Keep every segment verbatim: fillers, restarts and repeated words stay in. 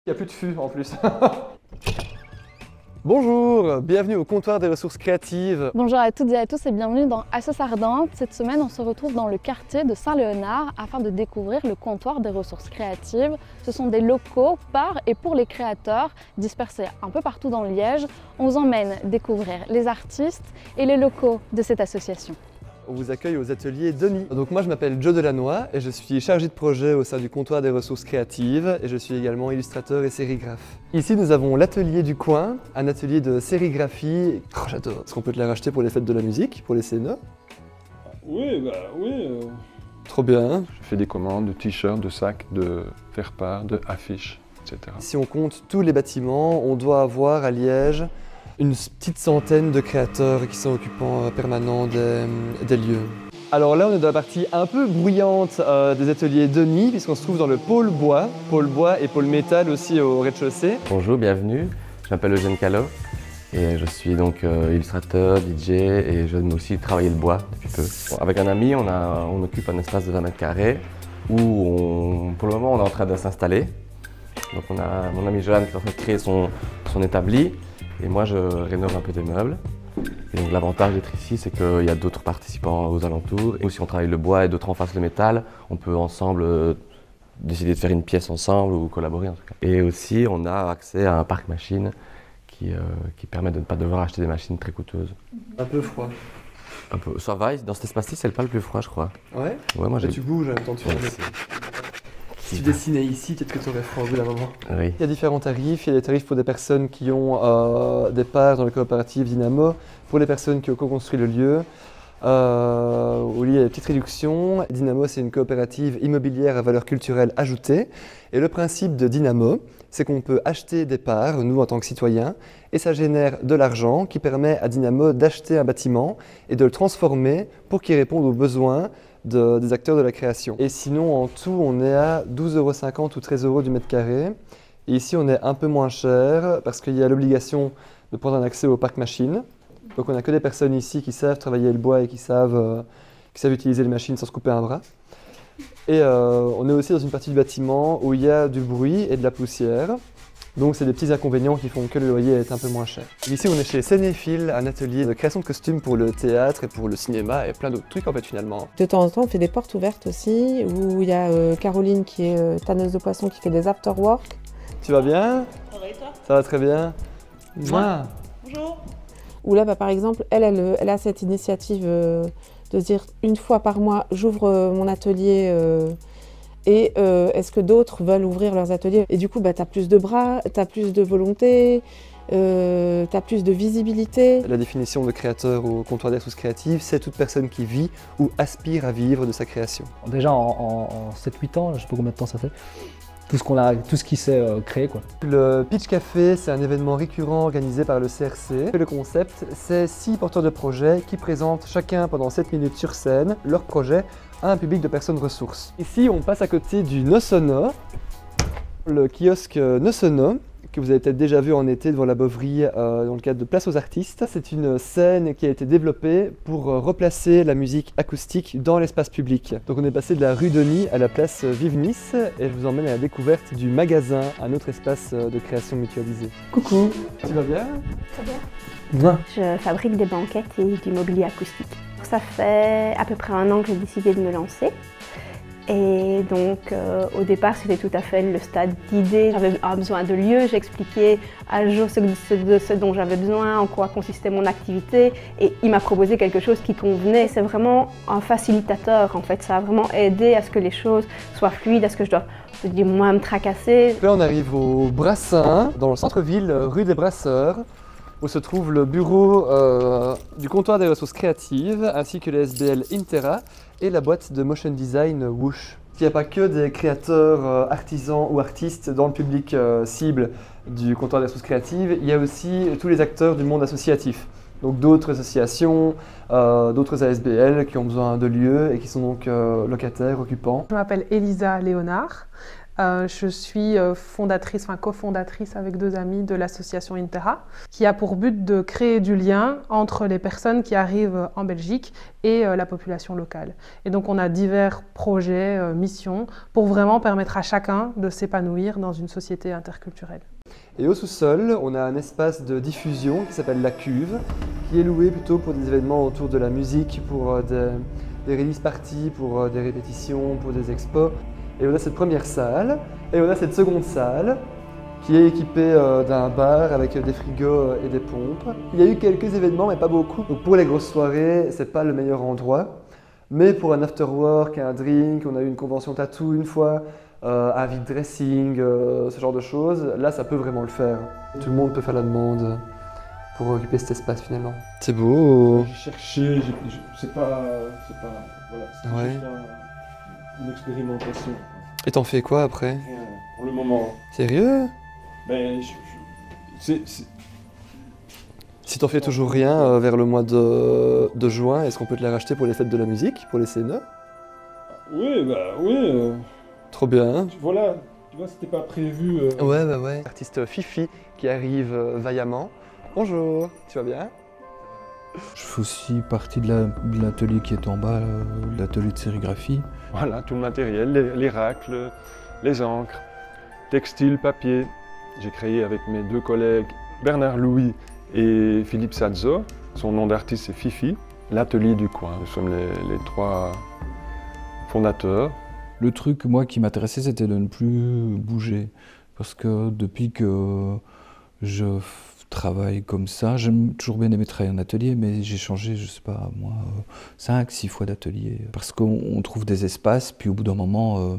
Il n'y a plus de fût en plus. Bonjour, bienvenue au comptoir des ressources créatives. Bonjour à toutes et à tous et bienvenue dans Assos Ardente. Cette semaine, on se retrouve dans le quartier de Saint-Léonard afin de découvrir le comptoir des ressources créatives. Ce sont des locaux par et pour les créateurs dispersés un peu partout dans Liège. On vous emmène découvrir les artistes et les locaux de cette association. On vous accueille aux ateliers Denis. Donc moi je m'appelle Joe Delannoy et je suis chargé de projet au sein du comptoir des ressources créatives et je suis également illustrateur et sérigraphe. Ici nous avons l'atelier du coin, un atelier de sérigraphie. Oh, j'adore. Est-ce qu'on peut te la racheter pour les fêtes de la musique, pour les C N E? Oui, bah oui. Euh... Trop bien. Je fais des commandes de t-shirts, de sacs, de faire-part, de affiches, et cetera. Si on compte tous les bâtiments, on doit avoir à Liège une petite centaine de créateurs qui sont occupants permanents des, des lieux. Alors là, on est dans la partie un peu bruyante euh, des ateliers Denis, puisqu'on se trouve dans le pôle bois, pôle bois et pôle métal aussi au rez-de-chaussée. Bonjour, bienvenue. Je m'appelle Eugène Callot et je suis donc euh, illustrateur, D J et j'aime aussi travailler le bois depuis peu. Bon, avec un ami, on, a, on occupe un espace de vingt mètres carrés où on, pour le moment on est en train de s'installer. Donc on a mon ami Johan qui est en train de créer son, son établi. Et moi, je rénove un peu des meubles. Et donc l'avantage d'être ici, c'est qu'il y a d'autres participants aux alentours. Et si on travaille le bois et d'autres en face le métal, on peut ensemble euh, décider de faire une pièce ensemble ou collaborer en tout cas. Et aussi, on a accès à un parc machine qui, euh, qui permet de ne pas devoir acheter des machines très coûteuses. Un peu froid. Un peu. Ça va, dans cet espace-ci, c'est pas le plus froid, je crois. Ouais, ouais moi, et tu bouges en même temps, tu ouais, fais. Si tu dessinais ici, peut-être que tu aurais froid au bout d'un moment. Oui. Il y a différents tarifs. Il y a des tarifs pour des personnes qui ont euh, des parts dans le coopérative Dynamo, pour les personnes qui ont co-construit le lieu. Euh, où il y a des petites réductions. Dynamo, c'est une coopérative immobilière à valeur culturelle ajoutée. Et le principe de Dynamo, c'est qu'on peut acheter des parts, nous en tant que citoyens, et ça génère de l'argent qui permet à Dynamo d'acheter un bâtiment et de le transformer pour qu'il réponde aux besoins De, des acteurs de la création. Et sinon, en tout, on est à douze euros cinquante ou treize euros du mètre carré. Et ici, on est un peu moins cher parce qu'il y a l'obligation de prendre un accès au parc machine. Donc, on n'a que des personnes ici qui savent travailler le bois et qui savent, euh, qui savent utiliser les machines sans se couper un bras. Et euh, on est aussi dans une partie du bâtiment où il y a du bruit et de la poussière. Donc c'est des petits inconvénients qui font que le loyer est un peu moins cher. Ici on est chez Sénéphile, un atelier de création de costumes pour le théâtre et pour le cinéma et plein d'autres trucs en fait finalement. De temps en temps on fait des portes ouvertes aussi, où il y a euh, Caroline qui est euh, tanneuse de poissons qui fait des after-work. Tu vas bien? Ça va et toi? Ça va très bien. Moi. Bonjour. Où là bah, par exemple elle, elle, elle a cette initiative euh, de dire une fois par mois j'ouvre euh, mon atelier euh, et euh, est-ce que d'autres veulent ouvrir leurs ateliers? Et du coup, bah, tu as plus de bras, tu as plus de volonté, euh, tu as plus de visibilité. La définition de créateur au comptoir des ressources créatives, c'est toute personne qui vit ou aspire à vivre de sa création. Déjà en, en, en sept huit ans, je sais pas combien de temps ça fait, tout ce, qu'on a, tout ce qui s'est euh, créé. Quoi. Le Pitch Café, c'est un événement récurrent organisé par le C R C. Le concept, c'est six porteurs de projets qui présentent chacun pendant sept minutes sur scène leur projet à un public de personnes ressources. Ici, on passe à côté du Nosono, le kiosque Nosono, que vous avez peut-être déjà vu en été devant la Bovry euh, dans le cadre de Place aux artistes. C'est une scène qui a été développée pour euh, replacer la musique acoustique dans l'espace public. Donc on est passé de la rue Denis à la place Vive-Nice et je vous emmène à la découverte du magasin, un autre espace euh, de création mutualisée. Coucou, tu vas bien? Très bien. Bien. Je fabrique des banquettes et du mobilier acoustique. Ça fait à peu près un an que j'ai décidé de me lancer. Et donc euh, au départ c'était tout à fait le stade d'idée. J'avais besoin de lieux, j'expliquais à Jo ce, ce, ce dont j'avais besoin, en quoi consistait mon activité et il m'a proposé quelque chose qui convenait. C'est vraiment un facilitateur en fait, ça a vraiment aidé à ce que les choses soient fluides, à ce que je dois je dis, moins me tracasser. Là on arrive au Brassin, dans le centre-ville, rue des Brasseurs, où se trouve le bureau euh, du comptoir des ressources créatives, ainsi que les S B L Intera et la boîte de motion design Woosh. Il n'y a pas que des créateurs, euh, artisans ou artistes dans le public euh, cible du comptoir des ressources créatives, il y a aussi tous les acteurs du monde associatif. Donc d'autres associations, euh, d'autres A S B L qui ont besoin de lieux et qui sont donc euh, locataires, occupants. Je m'appelle Elisa Léonard. Euh, je suis fondatrice, enfin cofondatrice avec deux amis de l'association Intera, qui a pour but de créer du lien entre les personnes qui arrivent en Belgique et euh, la population locale. Et donc on a divers projets, euh, missions, pour vraiment permettre à chacun de s'épanouir dans une société interculturelle. Et au sous-sol, on a un espace de diffusion qui s'appelle la cuve, qui est loué plutôt pour des événements autour de la musique, pour euh, des, des release parties, pour euh, des répétitions, pour des expos. Et on a cette première salle, et on a cette seconde salle, qui est équipée euh, d'un bar avec des frigos et des pompes. Il y a eu quelques événements, mais pas beaucoup. Donc pour les grosses soirées, c'est pas le meilleur endroit. Mais pour un after-work, un drink, on a eu une convention tattoo une fois, euh, un vide dressing, euh, ce genre de choses, là ça peut vraiment le faire. Tout le monde peut faire la demande pour occuper cet espace finalement. C'est beau. J'ai cherché, c'est pas, c'est pas, voilà, c'est ouais. juste un, une expérimentation. Et t'en fais quoi après? Pour le moment. Sérieux? Ben, je, je, c'est, c'est... Si t'en fais toujours rien euh, vers le mois de, de juin, est-ce qu'on peut te la racheter pour les fêtes de la musique, pour les C N E? Oui, bah oui. Euh... Trop bien. Voilà, tu vois, c'était pas prévu. Euh... Ouais, bah ouais. Artiste Fifi qui arrive euh, vaillamment. Bonjour, tu vas bien? Je fais aussi partie de l'atelier la, qui est en bas, euh, l'atelier de sérigraphie. Voilà, tout le matériel, les, les racles, les encres, textile, papier. J'ai créé avec mes deux collègues Bernard Louis et Philippe Sazzo. Son nom d'artiste c'est Fifi, l'atelier du coin. Nous sommes les, les trois fondateurs. Le truc, moi, qui m'intéressait, c'était de ne plus bouger. Parce que depuis que je travaille comme ça, j'aime toujours bien aimer travailler en atelier, mais j'ai changé, je sais pas, moi, cinq, six fois d'atelier. Parce qu'on trouve des espaces, puis au bout d'un moment, euh,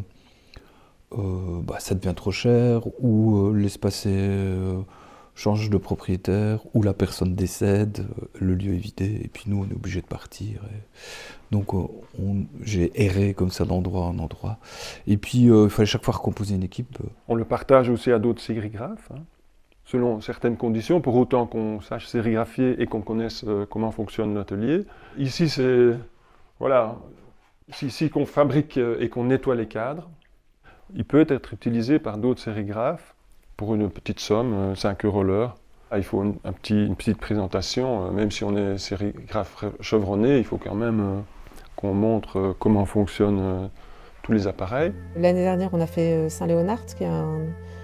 euh, bah, ça devient trop cher, ou euh, l'espace euh, change de propriétaire, ou la personne décède, euh, le lieu est vidé, et puis nous, on est obligé de partir. Et... Donc euh, j'ai erré comme ça d'endroit en endroit. Et puis, euh, il fallait chaque fois recomposer une équipe. On le partage aussi à d'autres sérigraphes, hein, selon certaines conditions, pour autant qu'on sache sérigraphier et qu'on connaisse euh, comment fonctionne l'atelier. Ici, c'est... Voilà, ici qu'on fabrique et qu'on nettoie les cadres. Il peut être utilisé par d'autres sérigraphes pour une petite somme, cinq euros l'heure. Il faut une, un petit, une petite présentation, même si on est sérigraphe chevronné, il faut quand même euh, qu'on montre comment fonctionnent euh, tous les appareils. L'année dernière, on a fait Saint-Léonard, qui est un,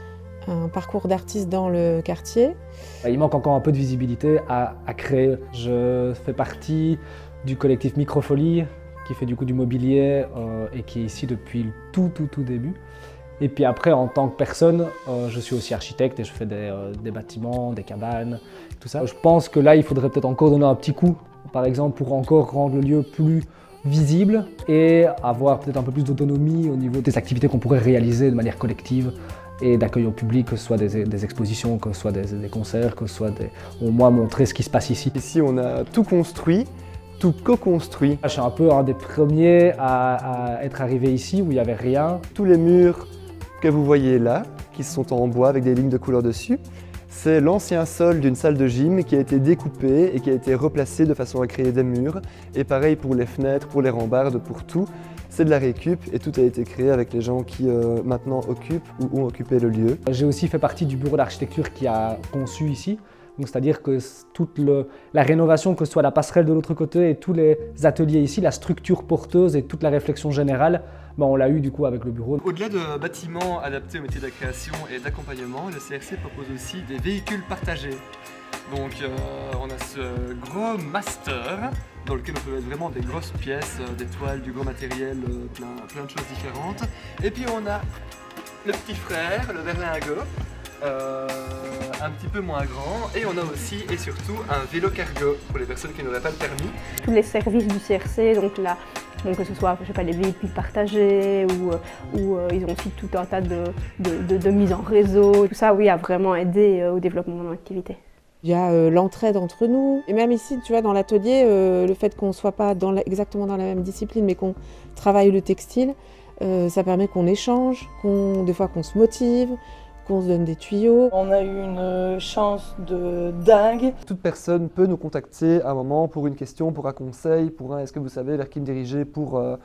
un parcours d'artistes dans le quartier. Il manque encore un peu de visibilité à, à créer. Je fais partie du collectif Microfolie, qui fait du coup du mobilier euh, et qui est ici depuis le tout tout tout début. Et puis après, en tant que personne, euh, je suis aussi architecte et je fais des, euh, des bâtiments, des cabanes, tout ça. Je pense que là, il faudrait peut-être encore donner un petit coup, par exemple, pour encore rendre le lieu plus visible et avoir peut-être un peu plus d'autonomie au niveau des activités qu'on pourrait réaliser de manière collective et d'accueil au public, que ce soit des, des expositions, que ce soit des, des concerts, que ce soit des, au moins montrer ce qui se passe ici. Ici, on a tout construit, tout co-construit. Je suis un peu un des premiers à, à être arrivé ici où il n'y avait rien. Tous les murs que vous voyez là, qui sont en bois avec des lignes de couleur dessus, c'est l'ancien sol d'une salle de gym qui a été découpé et qui a été replacé de façon à créer des murs. Et pareil pour les fenêtres, pour les rambardes, pour tout. C'est de la récup et tout a été créé avec les gens qui euh, maintenant occupent ou ont occupé le lieu. J'ai aussi fait partie du bureau d'architecture qui a conçu ici. C'est-à-dire que toute le, la rénovation, que ce soit la passerelle de l'autre côté et tous les ateliers ici, la structure porteuse et toute la réflexion générale, ben on l'a eu du coup avec le bureau. Au-delà de bâtiments adaptés au métier de la création et d'accompagnement, le C R C propose aussi des véhicules partagés. Donc euh, on a ce gros master dans lequel on peut mettre vraiment des grosses pièces, des toiles, du gros matériel, plein, plein de choses différentes. Et puis on a le petit frère, le berlingot. Euh, un petit peu moins grand, et on a aussi et surtout un vélo cargo pour les personnes qui n'auraient pas le permis. Tous les services du C R C, donc là, donc que ce soit je sais pas, les véhicules partagés ou, ou euh, ils ont aussi tout un tas de, de, de, de mise en réseau, tout ça oui a vraiment aidé euh, au développement de l'activité. Il y a euh, l'entraide entre nous, et même ici, tu vois, dans l'atelier, euh, le fait qu'on ne soit pas dans la, exactement dans la même discipline, mais qu'on travaille le textile, euh, ça permet qu'on échange, qu'on, des fois qu'on se motive, qu'on se donne des tuyaux. On a eu une chance de dingue. Toute personne peut nous contacter à un moment pour une question, pour un conseil, pour un est-ce que vous savez vers qui me diriger pour, euh,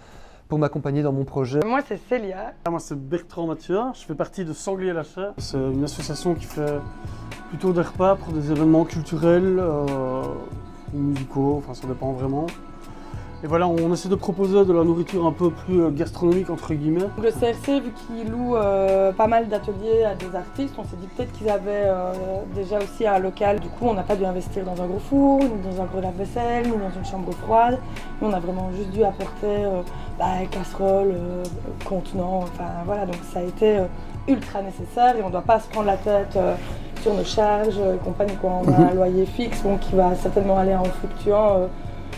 pour m'accompagner dans mon projet. Moi c'est Célia. Moi c'est Bertrand Mathieu, je fais partie de Sanglier à la Chair. C'est une association qui fait plutôt des repas pour des événements culturels euh, ou musicaux, enfin ça dépend vraiment. Et voilà, on essaie de proposer de la nourriture un peu plus gastronomique entre guillemets. Le C R C, vu qu'il loue euh, pas mal d'ateliers à des artistes, on s'est dit peut-être qu'ils avaient euh, déjà aussi un local. Du coup, on n'a pas dû investir dans un gros four, ni dans un gros lave-vaisselle, ni dans une chambre froide. Nous, on a vraiment juste dû apporter euh, bah, casserole, euh, contenant, enfin voilà, donc ça a été euh, ultra nécessaire et on ne doit pas se prendre la tête euh, sur nos charges et compagnie, quoi. On a un loyer fixe bon, qui va certainement aller en fluctuant. Euh,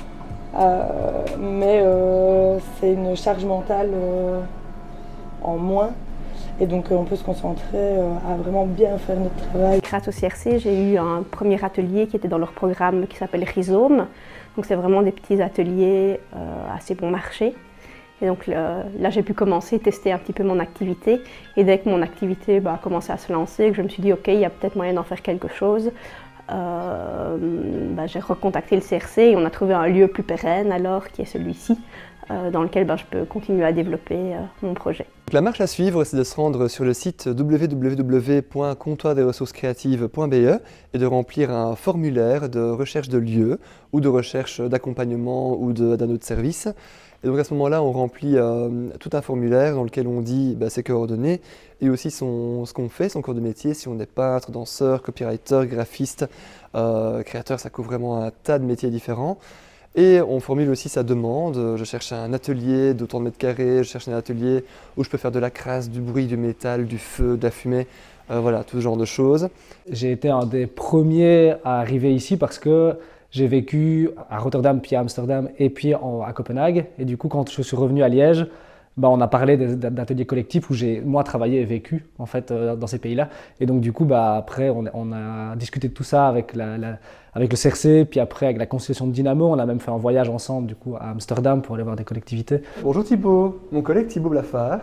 Euh, mais euh, c'est une charge mentale euh, en moins et donc euh, on peut se concentrer euh, à vraiment bien faire notre travail. Grâce au C R C, j'ai eu un premier atelier qui était dans leur programme qui s'appelle Rhizome. Donc c'est vraiment des petits ateliers euh, assez bon marché. Et donc là, là j'ai pu commencer, tester un petit peu mon activité. Et dès que mon activité bah, a commencé à se lancer, que je me suis dit ok, il y a peut-être moyen d'en faire quelque chose. Euh, bah, j'ai recontacté le C R C et on a trouvé un lieu plus pérenne alors qui est celui-ci euh, dans lequel bah, je peux continuer à développer euh, mon projet. Donc, la marche à suivre, c'est de se rendre sur le site w w w point comptoir des ressources créatives point b e et de remplir un formulaire de recherche de lieu ou de recherche d'accompagnement ou d'un autre service. Et donc à ce moment-là, on remplit euh, tout un formulaire dans lequel on dit bah, ses coordonnées et aussi son, ce qu'on fait, son cours de métier, si on est peintre, danseur, copywriter, graphiste, euh, créateur, ça couvre vraiment un tas de métiers différents. Et on formule aussi sa demande, je cherche un atelier d'autant de mètres carrés, je cherche un atelier où je peux faire de la crasse, du bruit, du métal, du feu, de la fumée, euh, voilà, tout ce genre de choses. J'ai été un des premiers à arriver ici parce que j'ai vécu à Rotterdam, puis à Amsterdam et puis en, à Copenhague. Et du coup, quand je suis revenu à Liège, bah, on a parlé d'ateliers collectifs où j'ai moi travaillé et vécu en fait euh, dans ces pays-là. Et donc du coup, bah, après, on, on a discuté de tout ça avec, la, la, avec le C R C, puis après avec la constellation de Dynamo. On a même fait un voyage ensemble du coup à Amsterdam pour aller voir des collectivités. Bonjour Thibaut, mon collègue Thibaut Blaffard.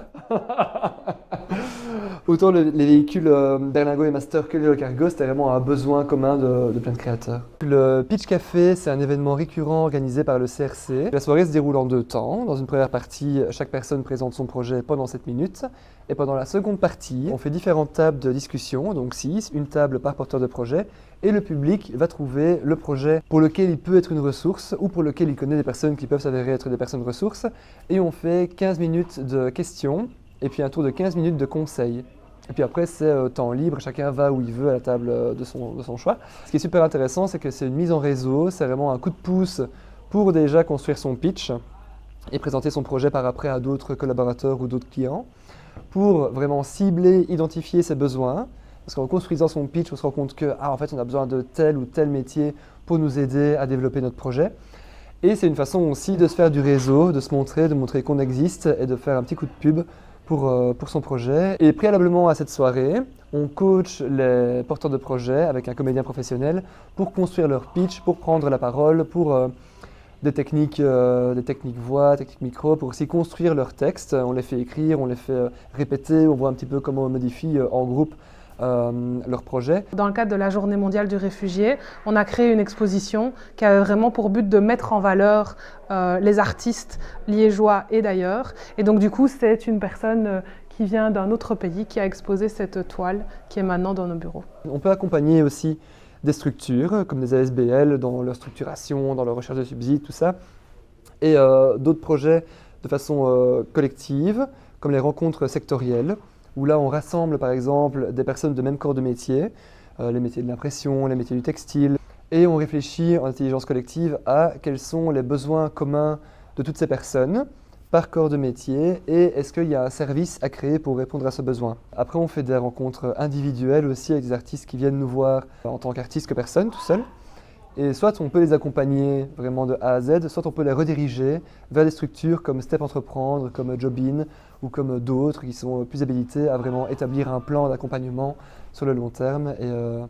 Autant le, les véhicules euh, Berlingo et Master que les Cargo, c'était vraiment un besoin commun de, de plein de créateurs. Le Pitch Café, c'est un événement récurrent organisé par le C R C. La soirée se déroule en deux temps. Dans une première partie, chaque personne présente son projet pendant sept minutes. Et pendant la seconde partie, on fait différentes tables de discussion, donc six, une table par porteur de projet. Et le public va trouver le projet pour lequel il peut être une ressource ou pour lequel il connaît des personnes qui peuvent s'avérer être des personnes ressources. Et on fait quinze minutes de questions. Et puis un tour de quinze minutes de conseils. Et puis après, c'est euh, temps libre, chacun va où il veut à la table euh, de, son, de son choix. Ce qui est super intéressant, c'est que c'est une mise en réseau, c'est vraiment un coup de pouce pour déjà construire son pitch et présenter son projet par après à d'autres collaborateurs ou d'autres clients, pour vraiment cibler, identifier ses besoins. Parce qu'en construisant son pitch, on se rend compte que, ah, en fait, on a besoin de tel ou tel métier pour nous aider à développer notre projet. Et c'est une façon aussi de se faire du réseau, de se montrer, de montrer qu'on existe et de faire un petit coup de pub Pour, euh, pour son projet. Et préalablement à cette soirée, on coach les porteurs de projet avec un comédien professionnel pour construire leur pitch, pour prendre la parole, pour euh, des techniques, euh, des techniques voix, techniques micro, pour aussi construire leur texte. On les fait écrire, on les fait euh, répéter, on voit un petit peu comment on modifie euh, en groupe Euh, leur projet. Dans le cadre de la Journée mondiale du réfugié, on a créé une exposition qui a vraiment pour but de mettre en valeur euh, les artistes liégeois et d'ailleurs. Et donc du coup, c'est une personne euh, qui vient d'un autre pays qui a exposé cette toile qui est maintenant dans nos bureaux. On peut accompagner aussi des structures comme des A S B L dans leur structuration, dans leur recherche de subsides, tout ça. Et euh, d'autres projets de façon euh, collective, comme les rencontres sectorielles, où là on rassemble par exemple des personnes de même corps de métier, euh, les métiers de l'impression, les métiers du textile, et on réfléchit en intelligence collective à quels sont les besoins communs de toutes ces personnes par corps de métier et est-ce qu'il y a un service à créer pour répondre à ce besoin. Après on fait des rencontres individuelles aussi avec des artistes qui viennent nous voir en tant qu'artistes que personne, tout seul. Et soit on peut les accompagner vraiment de A à Z, soit on peut les rediriger vers des structures comme Step Entreprendre, comme Jobin ou comme d'autres qui sont plus habilités à vraiment établir un plan d'accompagnement sur le long terme. Et, euh,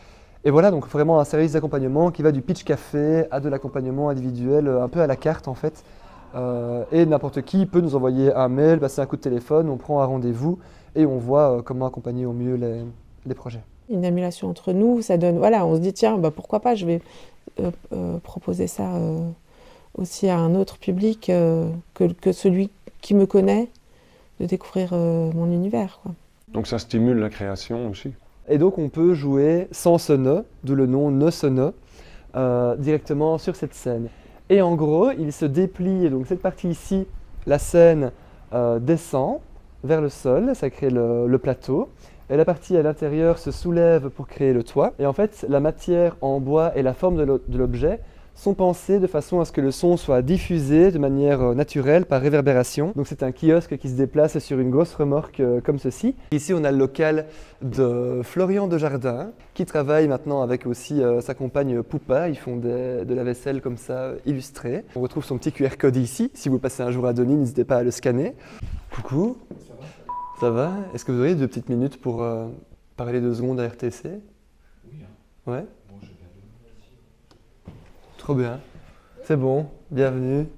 et voilà, donc vraiment un service d'accompagnement qui va du pitch café à de l'accompagnement individuel, un peu à la carte en fait. Euh, et n'importe qui peut nous envoyer un mail, passer un coup de téléphone, on prend un rendez-vous et on voit euh, comment accompagner au mieux les, les projets. Une émulation entre nous, ça donne, voilà, on se dit tiens, bah, pourquoi pas, je vais euh, euh, proposer ça euh, aussi à un autre public euh, que, que celui qui me connaît de découvrir euh, mon univers, quoi. Donc ça stimule la création aussi. Et donc on peut jouer sans ce nœud, d'où le nom nœud ce nœud, euh, directement sur cette scène. Et en gros, il se déplie, et donc cette partie ici, la scène euh, descend vers le sol, ça crée le, le plateau. Et la partie à l'intérieur se soulève pour créer le toit. Et en fait, la matière en bois et la forme de l'objet sont pensées de façon à ce que le son soit diffusé de manière naturelle par réverbération. Donc c'est un kiosque qui se déplace sur une grosse remorque euh, comme ceci. Ici, on a le local de Florian Desjardins, qui travaille maintenant avec aussi euh, sa compagne Poupa. Ils font des, de la vaisselle comme ça, illustrée. On retrouve son petit Q R code ici. Si vous passez un jour à Denis, n'hésitez pas à le scanner. Coucou. Ça va? Est-ce que vous auriez deux petites minutes pour euh, parler deux secondes à R T C? Oui. Ouais? Bon, je viens de... Trop bien. C'est bon, bienvenue.